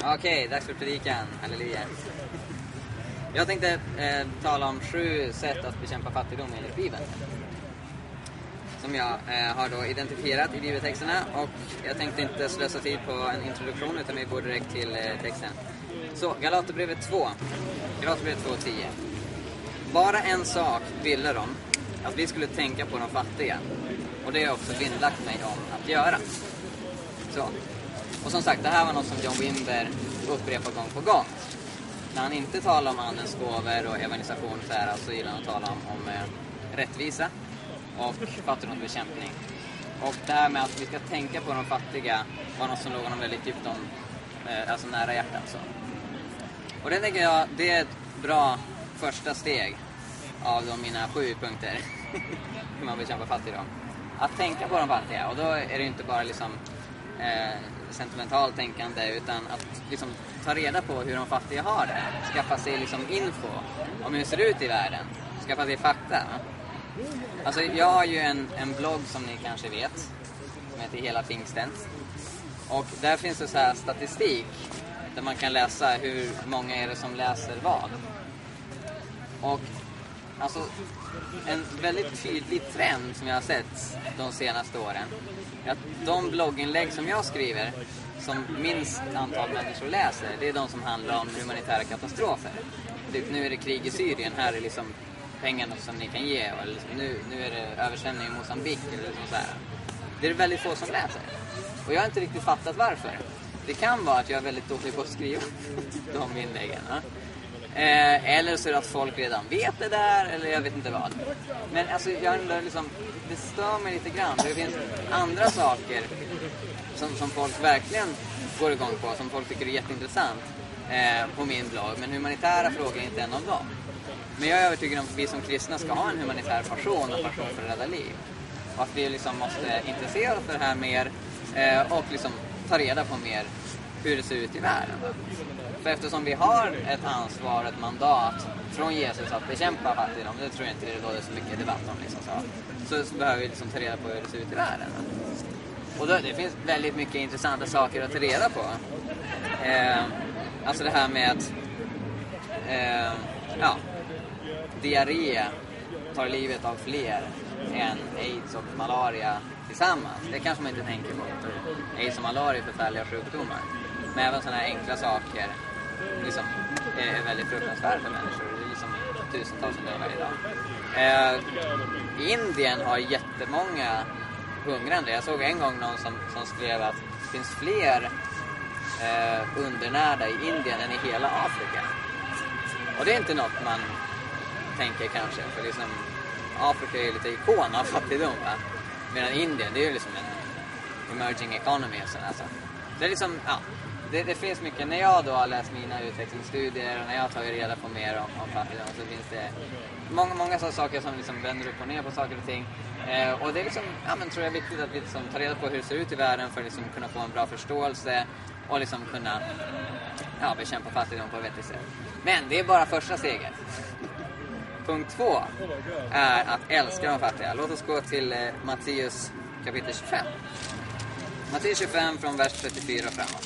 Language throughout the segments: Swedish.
Okej, dags för predikan. Halleluja. Jag tänkte tala om 7 sätt att bekämpa fattigdom enligt Bibeln. Som jag har då identifierat i bibeltexterna. Och jag tänkte inte slösa tid på en introduktion utan vi går direkt till texten. Så, Galaterbrevet 2. Galaterbrevet 2:10. Bara en sak ville de, att vi skulle tänka på de fattiga. Och det har jag också vinnlagt mig om att göra. Så. Och som sagt, det här var något som John Wimber upprepar gång på gång. När han inte talar om andens gåvor och evangelisation så här, så gillar han att tala om rättvisa och fattigdomsbekämpning. Och det här med att vi ska tänka på de fattiga var något som låg honom väldigt djupt om, alltså nära hjärtat. Så. Och det tänker jag, det är ett bra första steg av mina 7 punkter hur man bekämpar fattigdom. Att tänka på de fattiga, och då är det inte bara liksom sentimentalt tänkande utan att liksom ta reda på hur de fattiga har det. Skaffa sig liksom info om hur det ser ut i världen. Skaffa sig fakta. Alltså jag har ju en blogg som ni kanske vet som heter Hela Pingsten. Och där finns det så här statistik där man kan läsa hur många är det som läser vad. Och alltså en väldigt tydlig trend som jag har sett de senaste åren är att de blogginlägg som jag skriver som minst antal människor läser, det är de som handlar om humanitära katastrofer. Typ, nu är det krig i Syrien, här är liksom pengarna som ni kan ge, eller liksom, nu är det översvämning i Mozambique eller liksom så här. Det är väldigt få som läser. Och jag har inte riktigt fattat varför. Det kan vara att jag är väldigt dålig på att skriva de inläggen. Eller så är det att folk redan vet det där, eller jag vet inte vad. Men alltså jag undrar liksom, det stör mig lite grann. Det finns andra saker som folk verkligen går igång på, som folk tycker är jätteintressant på min blogg. Men humanitära frågor är inte en av dem. Men jag är övertygad om att vi som kristna ska ha en humanitär passion och passion för att rädda liv. Och att vi liksom måste intressera oss för det här mer och liksom ta reda på mer hur det ser ut i världen. För eftersom vi har ett ansvar, ett mandat från Jesus att bekämpa fattigdom, det tror jag inte det råder så mycket debatt om liksom så behöver vi liksom ta reda på hur det ser ut i världen. Och då, det finns väldigt mycket intressanta saker att ta reda på. Alltså det här med att diarré tar livet av fler än AIDS och malaria tillsammans. Det kanske man inte tänker på. AIDS och malaria är förfärliga sjukdomar. Men även sådana här enkla saker liksom, är väldigt fruktansvärda för människor. Det är liksom tusentals som dör varje dag. Indien har jättemånga hungrande. Jag såg en gång någon som skrev att det finns fler undernärda i Indien än i hela Afrika. Och det är inte något man tänker kanske. För liksom, Afrika är ju lite ikon av fattigdom. Va? Medan Indien, det är ju liksom en emerging economy. Alltså. Det är liksom, ja. Det finns mycket. När jag då har läst mina utvecklingsstudier och när jag har tagit reda på mer om fattigdom så finns det många sådana saker som liksom vänder upp och ner på saker och ting. Och det är liksom, tror jag är viktigt att vi liksom tar reda på hur det ser ut i världen för att liksom kunna få en bra förståelse och liksom kunna bekämpa fattigdom på ett vettigt sätt. Men det är bara första steget. Punkt 2 är att älska de fattiga. Låt oss gå till Matteus kapitel 25. Matteus 25 från vers 34 framåt.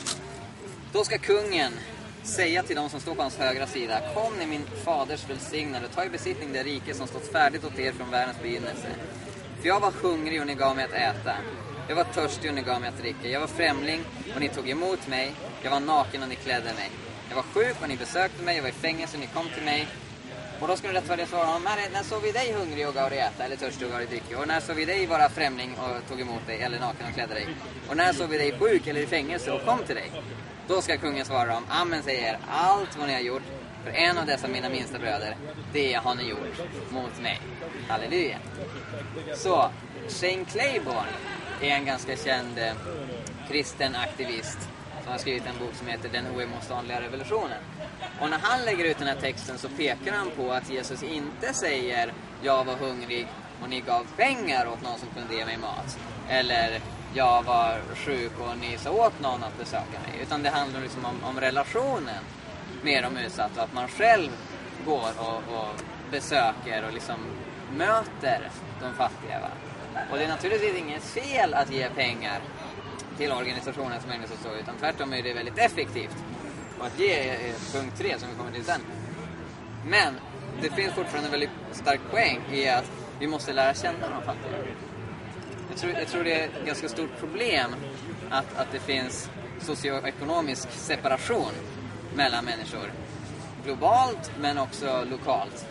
Då ska kungen säga till de som står på hans högra sida: kom ni min faders välsignade, ta i besittning det rike som stått färdigt åt er från världens begynnelse. För jag var hungrig och ni gav mig att äta. Jag var törstig och ni gav mig att dricka. Jag var främling och ni tog emot mig. Jag var naken och ni klädde mig. Jag var sjuk och ni besökte mig. Jag var i fängelse och ni kom till mig. Och då skulle rättfärdiga svara: när såg vi dig hungrig och gav dig äta, eller törstig och gav dig dricka? Och när såg vi dig vara främling och tog emot dig, eller naken och klädde dig? Och när såg vi dig sjuk eller i fängelse och kom till dig? Då ska kungen svara dem: amen säger, allt vad ni har gjort för en av dessa mina minsta bröder, det har ni gjort mot mig. Halleluja. Så, Shane Claiborne är en ganska känd kristen aktivist som har skrivit en bok som heter Den oemotståndliga revolutionen. Och när han lägger ut den här texten så pekar han på att Jesus inte säger: jag var hungrig och ni gav pengar åt någon som kunde ge mig mat. Eller jag var sjuk och ni sa åt någon att besöka mig. Utan det handlar liksom om relationen med de utsatta. Att man själv går och besöker och liksom möter de fattiga. Va? Och det är naturligtvis inget fel att ge pengar till organisationen som ägnar sig så, utan tvärtom är det väldigt effektivt. Och att ge är punkt 3 som vi kommer till sen. Men det finns fortfarande en väldigt stark poäng i att vi måste lära känna de fattiga. Jag tror det är ett ganska stort problem att det finns socioekonomisk separation mellan människor. Globalt men också lokalt.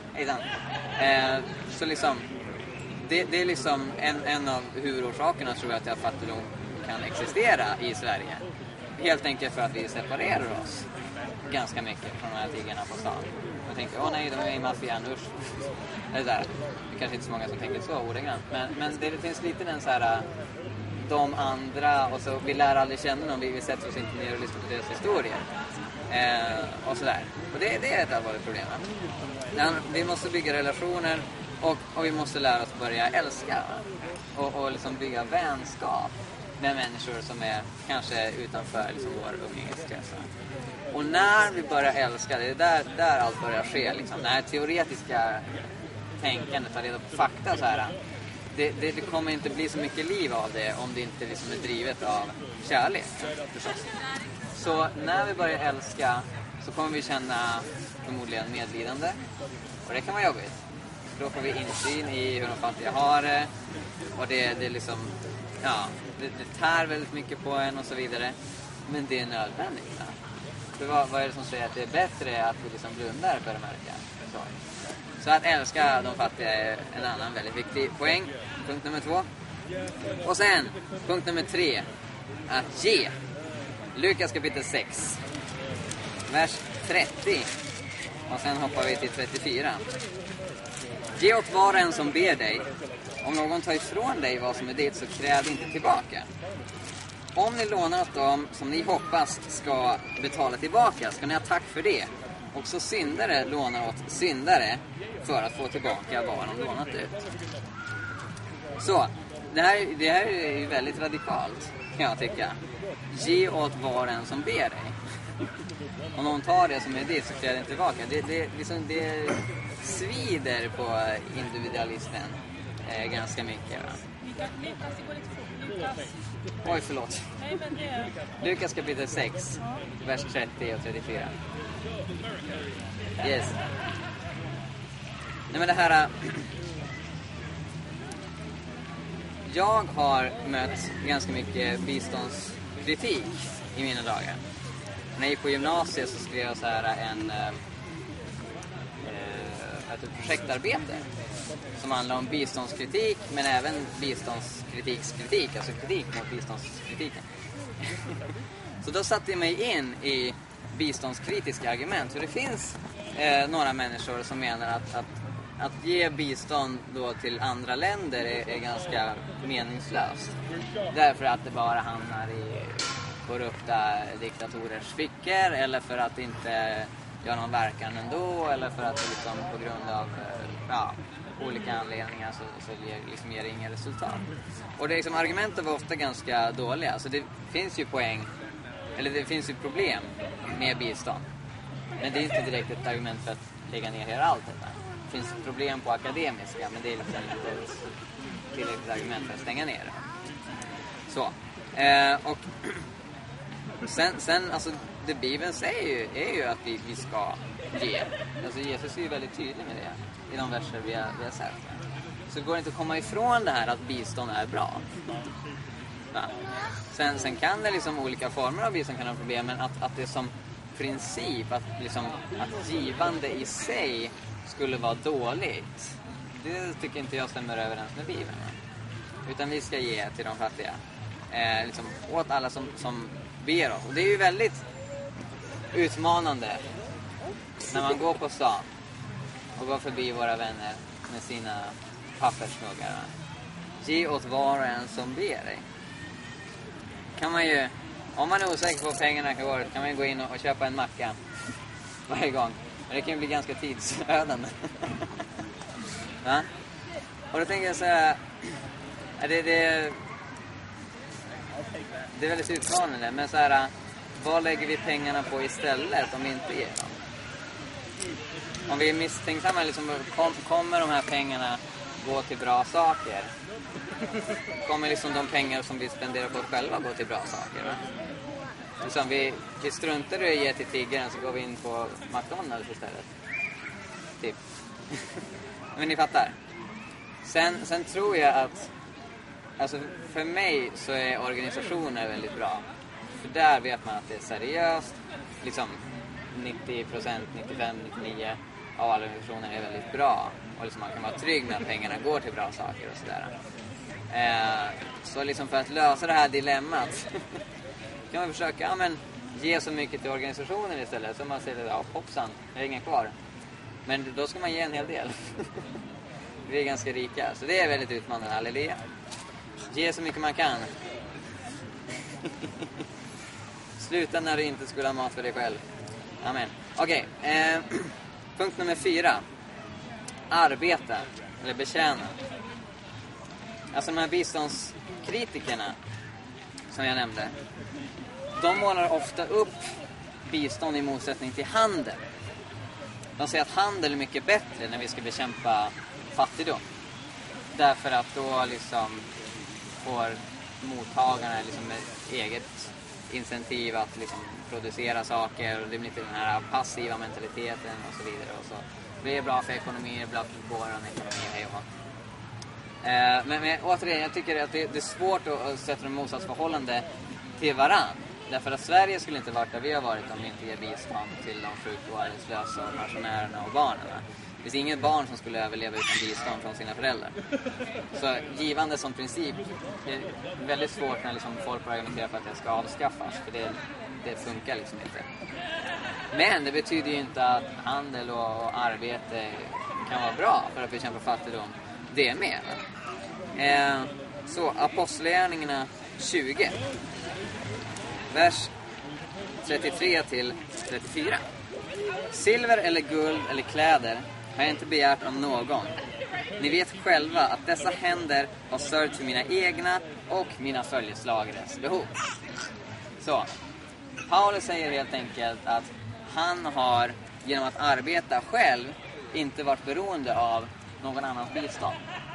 Så liksom det är liksom en av huvudorsakerna, tror jag, till att fattigdom kan existera i Sverige. Helt enkelt för att vi separerar oss ganska mycket från de här tiggarna på stan. Och tänker, nej, de är i maffian, usch. Det är kanske inte så många som tänker så ordagrant. Men det finns lite den så här, de andra, och så vi lär aldrig känna dem, vi sätter oss inte ner och lyssnar på deras historier. Och sådär. Och det är ett allvarligt problem. Vi måste bygga relationer och vi måste lära oss börja älska. Och liksom bygga vänskap med människor som är kanske utanför liksom vår umgängeskrets. Och när vi börjar älska, det är där allt börjar ske. Liksom. Det här teoretiska tänkandet, ta reda på fakta så här. Det kommer inte bli så mycket liv av det om det inte liksom är drivet av kärlek. Förstås. Så när vi börjar älska så kommer vi känna förmodligen medlidande. Och det kan vara jobbigt. Då får vi insyn i hur de fattiga har det. Och det liksom, det tär väldigt mycket på en och så vidare. Men det är nödvändigt. Ja. För vad är det som säger att det är bättre att vi liksom blundar för det märka? Så att älska de fattiga är en annan väldigt viktig poäng. Punkt nummer 2. Och sen, punkt nummer 3. Att ge. Lukas kapitel 6. Vers 30. Och sen hoppar vi till 34. Ge åt var en som ber dig. Om någon tar ifrån dig vad som är ditt, så kräv inte tillbaka. Om ni lånar åt dem som ni hoppas ska betala tillbaka, ska ni ha tack för det. Och så syndare lånar åt syndare för att få tillbaka vad de lånat ut. Så, det här är ju väldigt radikalt, kan jag tycka. Ge åt var en som ber dig. Om någon tar det som är ditt, så kräver det tillbaka. Det svider på individualismen ganska mycket. Va? Oj, förlåt. Lukas kapitel 6, vers 30 och 34. Yes. Nej, men det här... Jag har mött ganska mycket biståndskritik i mina dagar. När jag gick på gymnasiet så skrev jag så här ett projektarbete som handlar om biståndskritik, men även biståndskritik, alltså kritik mot biståndskritiken. Så då satte jag mig in i biståndskritiska argument. Så det finns några människor som menar att ge bistånd då till andra länder är ganska meningslöst. Därför att det bara hamnar i korrupta diktatorers fickor, eller för att det inte gör någon verkan ändå, eller för att det liksom på grund av olika anledningar så ger det inga resultat. Och det liksom, argumenten var ofta ganska dåliga. Så det finns ju det finns ju problem med bistånd. Men det är inte direkt ett argument för att lägga ner allt detta. Det finns problem på akademiska, men det är liksom inte ett tillräckligt argument för att stänga ner det. Så. Och sen alltså det Bibeln säger är ju att vi ska ge. Alltså Jesus är ju väldigt tydlig med det i de verser vi har sett. Så det går inte att komma ifrån det här att bistånd är bra. Ja. Sen kan det liksom olika former av bistånd kan ha problem, men att det som princip att givande i sig skulle vara dåligt, det tycker inte jag stämmer överens med Bibeln. Utan vi ska ge till de fattiga. Liksom åt alla som ber oss. Och det är ju väldigt utmanande när man går på stan och går förbi våra vänner med sina pappersmuggar. Ge åt var och en som ber dig. Kan man ju, om man är osäker på pengarna kan man ju gå in och köpa en macka varje gång. Men det kan ju bli ganska tidsödande. Ja? Och då tänker jag så här, det är väldigt utmanande, men så här, vad lägger vi pengarna på istället om vi inte ger dem? Om vi är misstänksamma, liksom, kommer de här pengarna gå till bra saker? kommer liksom de pengar som vi spenderar på oss själva gå till bra saker. Va? Liksom vi struntar i att ge till tiggaren, så går vi in på McDonald's istället. Typ. Men ni fattar. Sen tror jag att, alltså för mig så är organisationer väldigt bra. För där vet man att det är seriöst. Liksom 90%, 95, 99% av alla organisationer är väldigt bra. Och liksom man kan vara trygg med att pengarna går till bra saker och sådär. Så liksom för att lösa det här dilemmat kan man försöka ge så mycket till organisationen istället. Så man säger, hoppsan, jag har ingen kvar. Men då ska man ge en hel del. Vi är ganska rika. Så det är väldigt utmanande, halleluja. Ge så mycket man kan. Sluta när du inte skulle ha mat för dig själv. Amen. Okej. Punkt nummer 4. Arbeta. Eller betjäna. Alltså de här biståndskritikerna som jag nämnde, de målar ofta upp bistånd i motsättning till handel. De säger att handel är mycket bättre när vi ska bekämpa fattigdom. Därför att då liksom får mottagarna liksom ett eget incentiv att liksom producera saker, och det blir inte den här passiva mentaliteten och så vidare. Och så blir det bra för ekonomi, bra för vår ekonomi, hej och men återigen, jag tycker att det är svårt att sätta dem i motsatsförhållande till varann. Därför att Sverige skulle inte varit där vi har varit om vi inte ger bistånd till de sjuka och arbetslösa och pensionärerna och barnen. Det finns inget barn som skulle överleva utan bistånd från sina föräldrar. Så givande som princip är väldigt svårt när liksom folk argumenterar för att det ska avskaffas. För det funkar liksom inte. Men det betyder ju inte att handel och arbete kan vara bra för att bekämpa fattigdom. Det är med. Så Apostlagärningarna 20. Vers 33 till 34. Silver eller guld eller kläder har jag inte begärt om någon. Ni vet själva att dessa händer har sörjt för mina egna och mina följeslagares behov. Så, Paulus säger helt enkelt att han har genom att arbeta själv inte varit beroende av någon annans bistånd.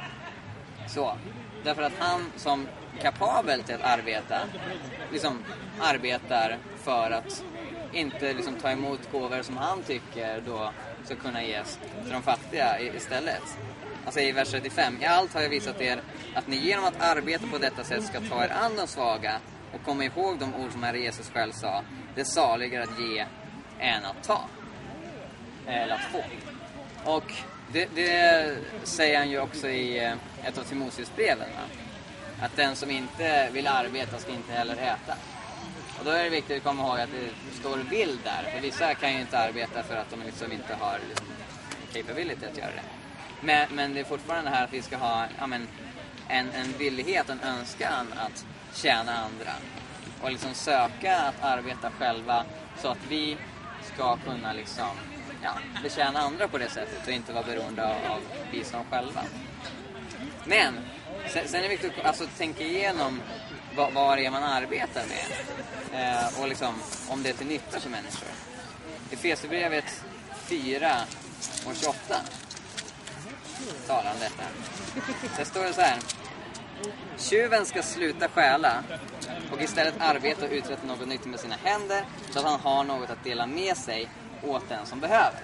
Så, därför att han som kapabel till att arbeta liksom arbetar för att inte liksom ta emot gåvor som han tycker då ska kunna ges till de fattiga istället. Alltså i vers 35. I allt har jag visat er att ni genom att arbeta på detta sätt ska ta er an de svaga och komma ihåg de ord som Herre Jesus själv sa. Det är saligare att ge än att ta. Eller att få. Och det säger han ju också i ett av Timoteusbreven. Att den som inte vill arbeta ska inte heller äta. Och då är det viktigt att komma ihåg att det står vill där. För vissa kan ju inte arbeta för att de liksom inte har liksom capability att göra det. Men det är fortfarande här att vi ska ha en villighet, en önskan att tjäna andra. Och liksom söka att arbeta själva så att vi ska kunna liksom betjäna andra på det sättet och inte vara beroende av bistånd själva. Men sen är det viktigt att alltså tänka igenom vad det är man arbetar med och liksom om det är till nytta för människor. I Efesierbrevet 4 och 28 talar om detta. Det står så här: tjuven ska sluta stjäla och istället arbeta och uträtta något nyttigt med sina händer så att han har något att dela med sig åt den som behöver.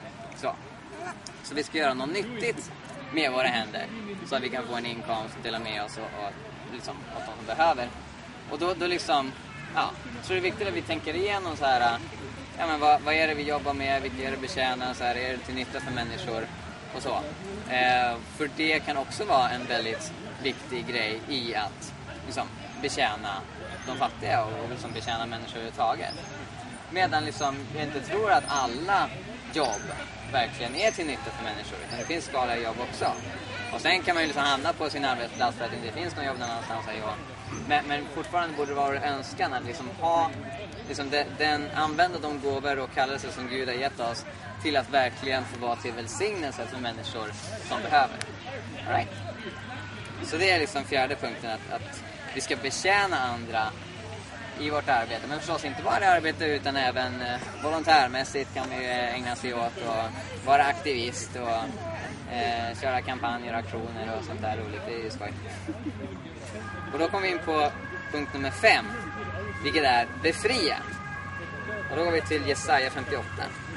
Så vi ska göra något nyttigt med våra händer så att vi kan få en inkomst och dela med oss och liksom åt de som behöver. Och då liksom, så är det viktigt att vi tänker igenom så här, men vad är det vi jobbar med, vilka är det betjänar, så här, är det till nytta för människor och så. För det kan också vara en väldigt viktig grej i att liksom betjäna de fattiga och liksom betjäna människor överhuvudtaget. Medan liksom jag inte tror att alla jobb verkligen är till nytta för människor, utan det finns skadliga jobb också. Och sen kan man ju liksom hamna på sin arbetsplats för att det inte finns någon jobb någon annanstans. Men fortfarande borde det vara önskan att liksom ha liksom använda de gåvor och kallelser som Gud har gett oss till att verkligen få vara till välsignelse för människor som behöver. All right. Så det är liksom fjärde punkten, att vi ska betjäna andra i vårt arbete. Men förstås inte bara i arbete utan även volontärmässigt kan vi ägna sig åt och vara aktivist och köra kampanjer och aktioner och sånt där roligt. Det är ju skoj. Och då kommer vi in på punkt nummer 5, vilket är befria. Och då går vi till Jesaja 58.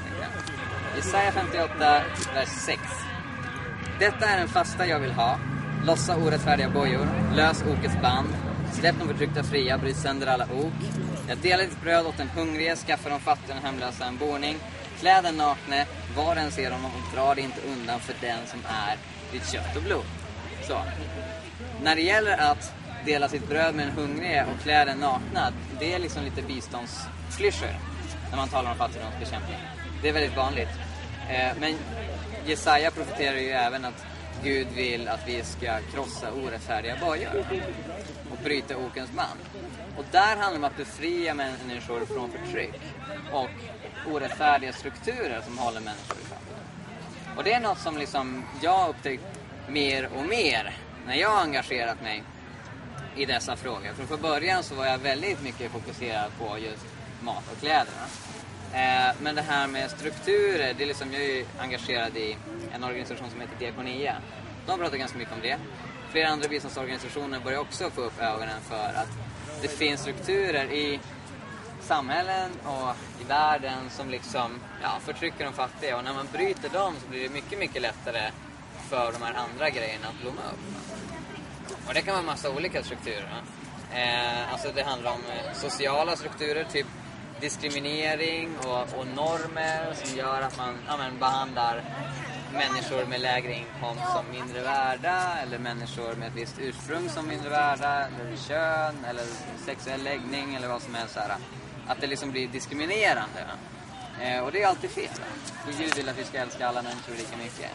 Jesaja 58, vers 6. Detta är en fasta jag vill ha. Lossa orättfärdiga bojor, lös okets band. Släpp de förtryckta fria, bryt sönder alla ok. Jag delar ditt bröd åt den hungrige, skaffar de fattiga och hemlösa en boning. Klä den nakne, var den ser honom och dra det inte undan för den som är ditt kött och blod. Så, när det gäller att dela sitt bröd med en hungrige och klä den nakna, det är liksom lite biståndsklyschor när man talar om fattigdomsbekämpning. Det är väldigt vanligt. Men Jesaja profeterar ju även att Gud vill att vi ska krossa orättfärdiga bojor och bryta okens band. Och där handlar det om att befria människor från förtryck och orättfärdiga strukturer som håller människor i fattigdom. Och det är något som liksom jag har upptäckt mer och mer när jag har engagerat mig i dessa frågor. För början så var jag väldigt mycket fokuserad på just mat och kläderna. Men det här med strukturer, det är liksom, jag är ju engagerad i en organisation som heter Diakonia. De pratar ganska mycket om det. Flera andra biståndsorganisationer börjar också få upp ögonen för att det finns strukturer i samhällen och i världen som liksom förtrycker de fattiga. Och när man bryter dem så blir det mycket, mycket lättare för de här andra grejerna att blomma upp. Och det kan vara en massa olika strukturer. Alltså det handlar om sociala strukturer, typ diskriminering och normer som gör att man behandlar människor med lägre inkomst som mindre värda, eller människor med ett visst ursprung som mindre värda, eller kön, eller sexuell läggning, eller vad som helst. Att det liksom blir diskriminerande. Och det är alltid fel. För Gud vill att vi ska älska alla människor lika mycket.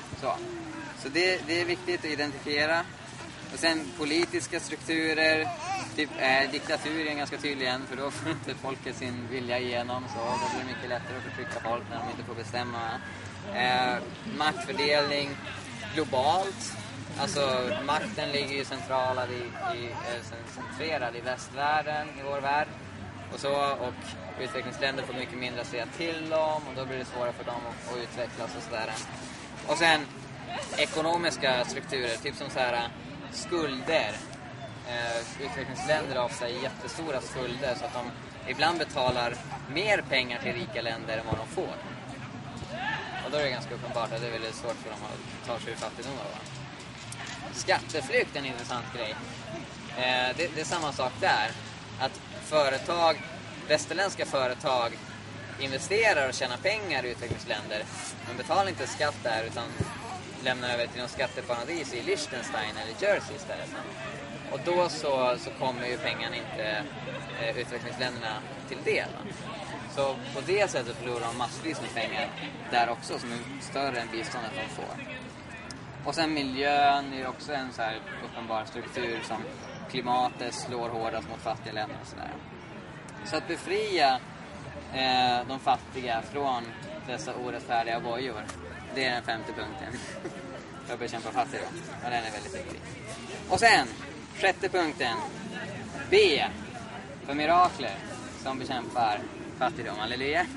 Så det är viktigt att identifiera. Och sen politiska strukturer, typ diktatur är ganska tydlig igen, för då får inte folket sin vilja igenom, så då blir det mycket lättare att förtrycka folk när de inte får bestämma. Maktfördelning globalt, alltså makten ligger ju centrerad i västvärlden, i vår värld, och utvecklingsländer får mycket mindre att säga till om, och då blir det svårare för dem att utvecklas och sådär. Och sen ekonomiska strukturer, typ som så här skulder. Utvecklingsländer har ofta jättestora skulder, så att de ibland betalar mer pengar till rika länder än vad de får. Och då är det ganska uppenbart att det är väldigt svårt för dem att ta sig ur fattigdom. Skatteflykt är en intressant grej. Det är samma sak där. Att västerländska företag investerar och tjänar pengar i utvecklingsländer, men betalar inte skatt där utan lämnar över till någon skatteparadis i Liechtenstein eller Jersey istället. Och då så kommer ju pengarna inte utvecklingsländerna till del. Så på det sättet förlorar de massvis med pengar där också, som är större än biståndet de får. Och sen miljön är också en så här uppenbar struktur som klimatet slår hårdast mot fattiga länder och sådär. Så att befria de fattiga från dessa orättfärdiga bojor, det är den 5:e punkten för att bekämpa fattigdom. Och den är väldigt viktig. Och sen, 6:e punkten, B för mirakler som bekämpar fattigdom. Halleluja.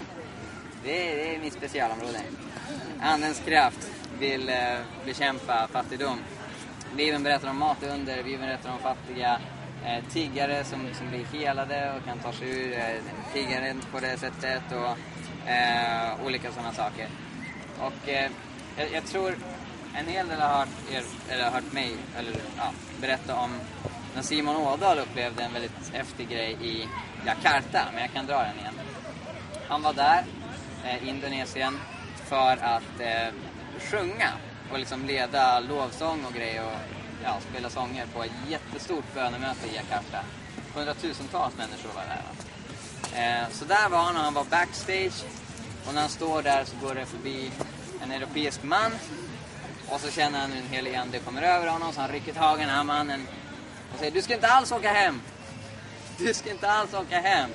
Det är mitt specialområde. Andens kraft vill bekämpa fattigdom. Bibeln berättar om matunder, Bibeln berättar om fattiga tiggare som blir helade och kan ta sig ur tiggaren på det sättet, och olika sådana saker. Och jag tror en hel del har hört mig berätta om när Simon Ådahl upplevde en väldigt häftig grej i Jakarta, men jag kan dra den igen. Han var där, Indonesien, för att sjunga och liksom leda lovsång och grejer och spela sånger på ett jättestort bönemöte i Jakarta. 100,000-tals människor var där. Så där var han, och han var backstage, och när han står där så går det förbi en europeisk man, och så känner han en helig ande kommer över honom, så han rycker tag i den här mannen och säger: du ska inte alls åka hem. Du ska inte alls åka hem.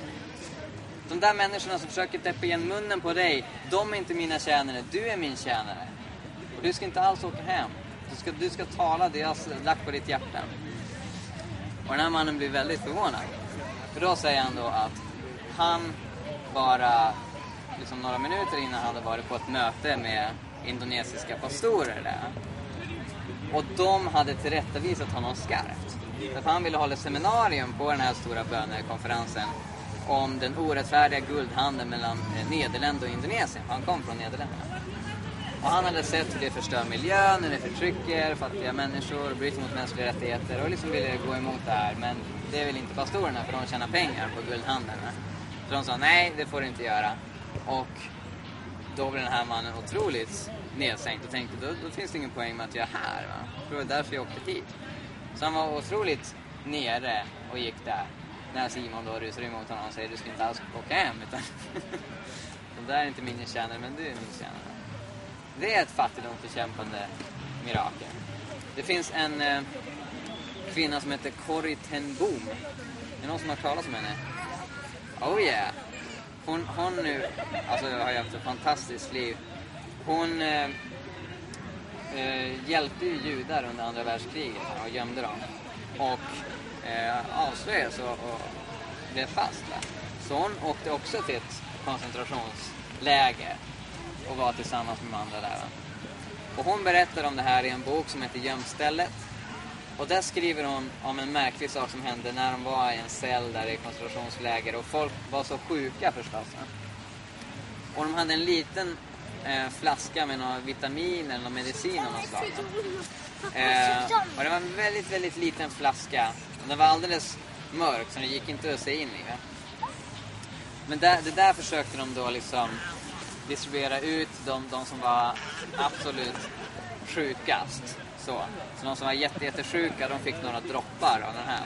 De där människorna som försöker täppa igen munnen på dig, de är inte mina tjänare, du är min tjänare. Och du ska inte alls åka hem. Du ska tala det jag har lagt på ditt hjärta. Och den här mannen blir väldigt förvånad. För då säger han då att han bara liksom några minuter innan hade varit på ett möte med indonesiska pastorer där. Och de hade tillrättavisat honom skarpt. Därför han ville hålla ett seminarium på den här stora bönekonferensen om den orättfärdiga guldhandeln mellan Nederländerna och Indonesien. Han kom från Nederländerna. Och han hade sett hur det förstör miljön, hur det förtrycker fattiga människor, bryter mot mänskliga rättigheter och liksom ville gå emot det här. Men det vill inte pastorerna för de tjänar pengar på guldhandeln. Så de sa nej, det får du inte göra. Och då blev den här mannen otroligt nedsänkt och tänkte då finns det ingen poäng med att jag är här. Va? Det var därför jag åkte hit. Så han var otroligt nere och gick där. När Simon då rusar emot honom och säger du ska inte alls åka hem utan de där är inte min tjänare men du är min tjänare. Det är ett fattigdomsbekämpande mirakel. Det finns en kvinna som heter Corrie ten Boom. Är det någon som har talat om henne? Oh yeah. Hon nu alltså har haft ett fantastiskt liv. Hon hjälpte ju judar under andra världskriget och gömde dem. Och avslöjades och blev fast där. Så hon åkte också till ett koncentrationsläger och var tillsammans med de andra där. Och hon berättar om det här i en bok som heter Gömstället. Och där skriver hon om en märklig sak som hände när de var i en cell där i koncentrationsläger. Och folk var så sjuka förstås. Och de hade en liten flaska med någon vitamin eller någon medicin av något slag. Och det var en väldigt, väldigt liten flaska. Och den var alldeles mörk så det gick inte att se in i. Men det där försökte de då liksom distribuera ut de som var absolut sjukast. Så de som var jättesjuka, de fick några droppar av den här.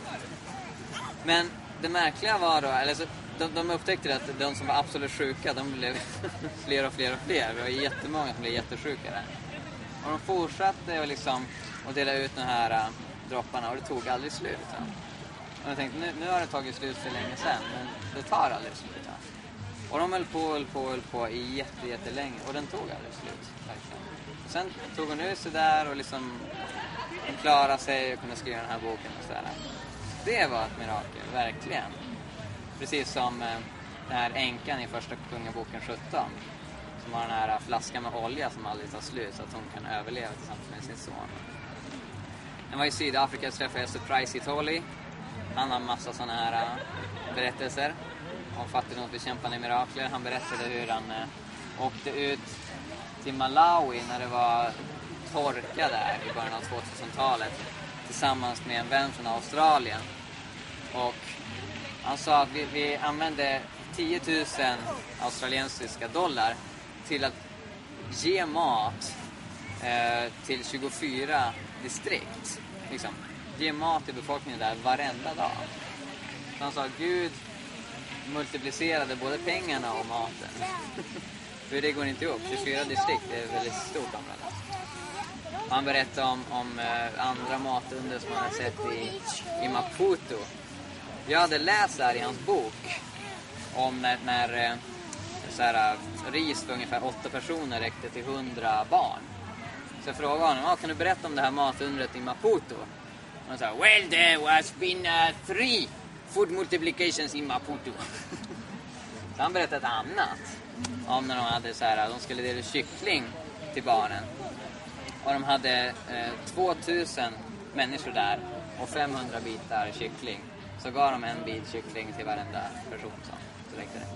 Men det märkliga var då, eller så, de upptäckte att de som var absolut sjuka, de blev fler och fler och fler. Det var jättemånga som blev jättesjuka där. Och de fortsatte liksom att dela ut de här dropparna och det tog aldrig slut. Ja. Och jag tänkte, nu har det tagit slut för länge sedan, men det tar aldrig slut. Ja. Och de höll på i jättelänge och den tog aldrig slut. Verkligen. Sen tog hon ut sig där och liksom klarade sig och kunde skriva den här boken och sådär. Det var ett mirakel, verkligen. Precis som den här änkan i första kungaboken 17. Som har den här flaskan med olja som aldrig tar slut så att hon kan överleva tillsammans med sin son. Han var i Sydafrika och träffade Surprise Itoli. Han har massa sådana här berättelser om fattigdomsbekämpande mirakler. Han berättade hur han åkte ut till Malawi när det var torka där i början av 2000-talet tillsammans med en vän från Australien. Och han sa att vi använde 10 000 australiensiska dollar till att ge mat till 24 distrikt. Liksom, ge mat till befolkningen där varenda dag. Så han sa att Gud multiplicerade både pengarna och maten. För det går inte ihop. 24 distrikt är ett väldigt stort område. Han berättade om andra matunder som han hade sett i Maputo. Jag hade läst här i hans bok om när så här, ris för ungefär 8 personer räckte till 100 barn. Så jag frågade honom, kan du berätta om det här matundret i Maputo? Och han sa, well there was been 3 food multiplications in Maputo. Så han berättade ett annat. Om när de hade så här, de skulle dela kyckling till barnen. Och de hade 2000 människor där och 500 bitar kyckling. Så gav de en bit kyckling till varenda person. Så räckte det.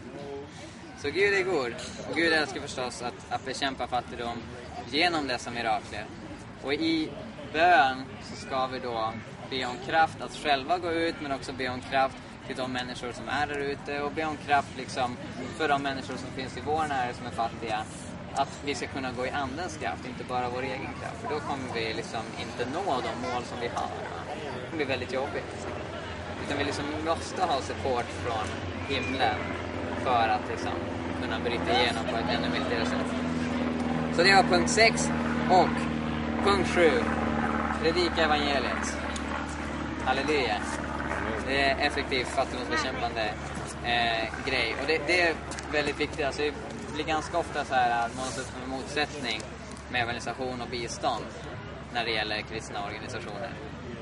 Så Gud är god. Och Gud älskar förstås att bekämpa fattigdom genom dessa mirakler. Och i bön så ska vi då be om kraft att själva gå ut, men också be om kraft till de människor som är där ute och be om kraft liksom för de människor som finns i vår närhet som är fattiga, att vi ska kunna gå i andens kraft, inte bara vår egen kraft, för då kommer vi liksom inte nå de mål som vi har. Det blir väldigt jobbigt. Utan vi liksom måste ha support från himlen för att liksom kunna bryta igenom på ett ännu viktigare sätt. Så det var punkt 6 och punkt 7. Predika evangeliet. Halleluja. Det är effektivt fattigdomsbekämpande grej. Och det är väldigt viktigt. Alltså, det blir ganska ofta så här att man har en motsättning med evangelisation och bistånd när det gäller kristna organisationer.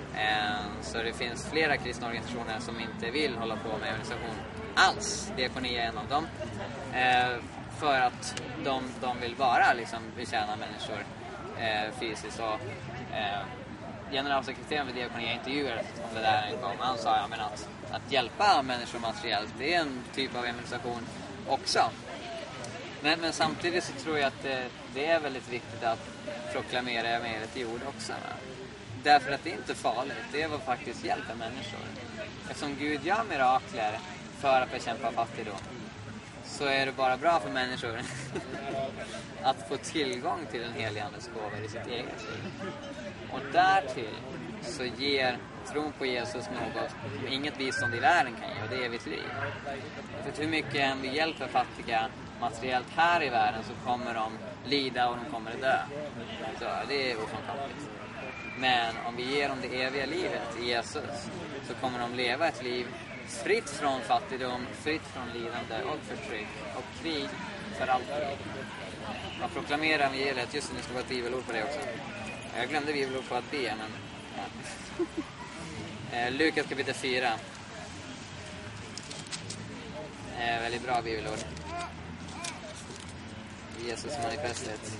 Så det finns flera kristna organisationer som inte vill hålla på med evangelisation alls. Diakonia är en av dem. För att de vill bara liksom betjäna människor fysiskt. Och generalsekreteraren för Diakonia intervjuade om det där en gång. Han sa att hjälpa människor materiellt, det är en typ av evangelisation också. Men samtidigt så tror jag att det är väldigt viktigt att proklamera evangeliet i ord också. Därför att det är inte farligt, det är vad faktiskt hjälper människor. Eftersom Gud gör mirakler för att bekämpa fattigdom, så är det bara bra för människor att få tillgång till den heliga andes gåvor i sitt eget liv. Och därtill så ger tron på Jesus något som inget bistånd i världen kan ge, och det är evigt liv. För hur mycket vi hjälper fattiga materiellt här i världen, så kommer de lida och de kommer att dö. Så det är ofrånkomligt. Men om vi ger dem det eviga livet i Jesus, så kommer de leva ett liv fritt från fattigdom, fritt från lidande och förtryck och krig för alltid. Man proklamerar evangeliet. Just nu ska vara ett bibelord på det också. Jag glömde bibelord på att be, men ja. Lukas kapitel 4. Väldigt bra bibelord. Jesus manifestet.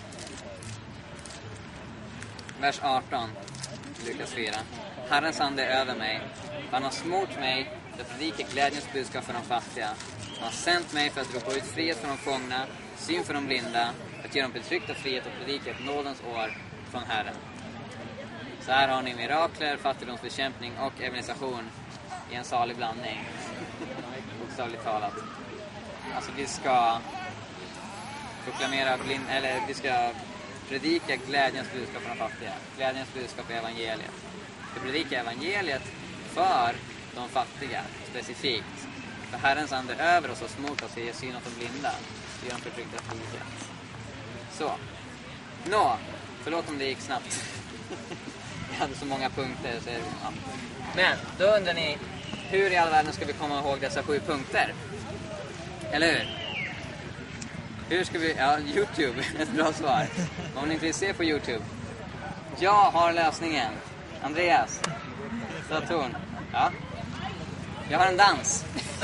Vers 18. Lukas 4. Herrens ande är över mig. Han har smort mig för att predika glädjens budskap för de fattiga. Han har sänt mig för att ropa ut frihet för de fångna, syn för de blinda, att ge dem betryckta frihet och predika ett nådens år från Herren. Så här har ni mirakler, fattigdomsbekämpning och evangelisation i en salig blandning. Bokstavligt talat. Alltså vi ska proklamera vi ska predika glädjens budskap för de fattiga. Glädjens budskap är evangeliet. Vi predikar evangeliet för de fattiga specifikt. För Herrens ande över oss och smort oss ger syn åt de blinda. Gör de förtryckta frihet. Så. Förlåt om det gick snabbt. Jag hade så många punkter. Så ja. Men då undrar ni, hur i all världen ska vi komma ihåg dessa 7 punkter? Eller hur? Hur ska vi... Ja, YouTube. Ett bra svar. Om ni inte vill se på YouTube. Jag har lösningen. Andreas. Datorn. Ja. Jag har en dans.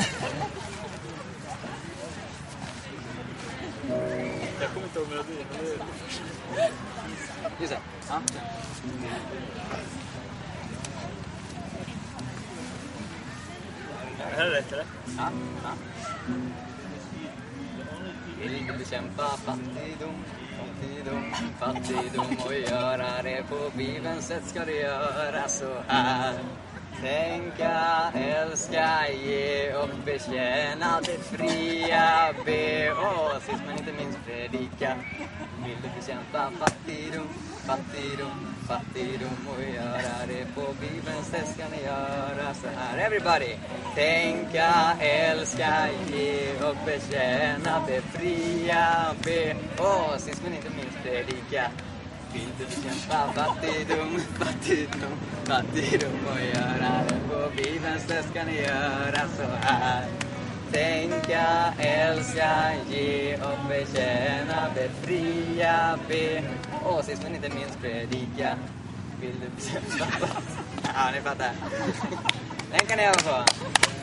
Jag kommer inte ihåg melodin. Just det. Ja. Det här är rätt, eller? Ja. Vill du bekämpa fattigdom och göra det på Bibelns sätt, ska det göra så här. Tänka, älska, ge och betjäna, befria, be och sist men inte minst predika. Vill du bekämpa fattigdom och göra det på Bibelns sätt, ska ni göra så här. Everybody! Tänka, älska, ge och betjäna, befria, be och sist men inte minst predika. Vill du bekämpa fattigdom och göra det på Bibelns sätt, ska ni göra så här. Tänka, älska, ge och betjäna, befria, be och sist men inte minst predika. Vill du bekämpa... Ja, ni fattar. Den kan ni öva på.